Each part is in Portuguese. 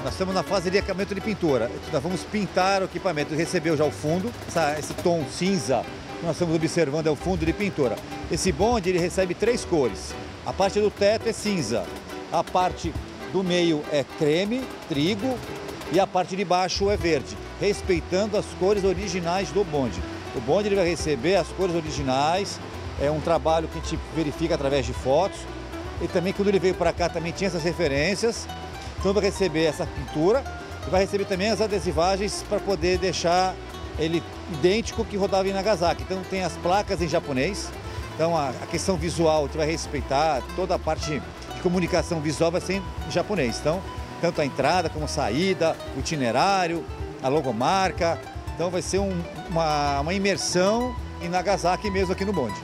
Nós estamos na fase de acabamento de pintura. Nós vamos pintar o equipamento. Recebeu já o fundo, esse tom cinza que nós estamos observando é o fundo de pintura. Esse bonde ele recebe 3 cores. A parte do teto é cinza, a parte do meio é creme, trigo e a parte de baixo é verde, respeitando as cores originais do bonde. O bonde ele vai receber as cores originais, é um trabalho que a gente verifica através de fotos. E também quando ele veio para cá também tinha essas referências. Então vai receber essa pintura e vai receber também as adesivagens para poder deixar ele idêntico ao que rodava em Nagasaki. Então tem as placas em japonês. Então a questão visual a gente vai respeitar, toda a parte de comunicação visual vai ser em japonês. Então, tanto a entrada como a saída, o itinerário, a logomarca. Então vai ser uma imersão em Nagasaki mesmo aqui no bonde.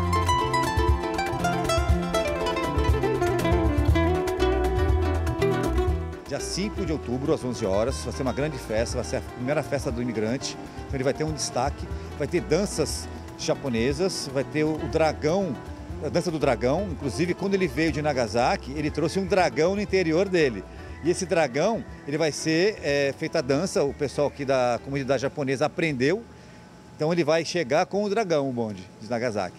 Dia 5 de outubro, às 11 horas, vai ser uma grande festa, vai ser a primeira festa do imigrante. Então ele vai ter um destaque, vai ter danças japonesas, vai ter o dragão, a dança do dragão. Inclusive, quando ele veio de Nagasaki, ele trouxe um dragão no interior dele. E esse dragão, ele vai ser feita a dança, o pessoal aqui da comunidade japonesa aprendeu. Então ele vai chegar com o dragão, o bonde de Nagasaki.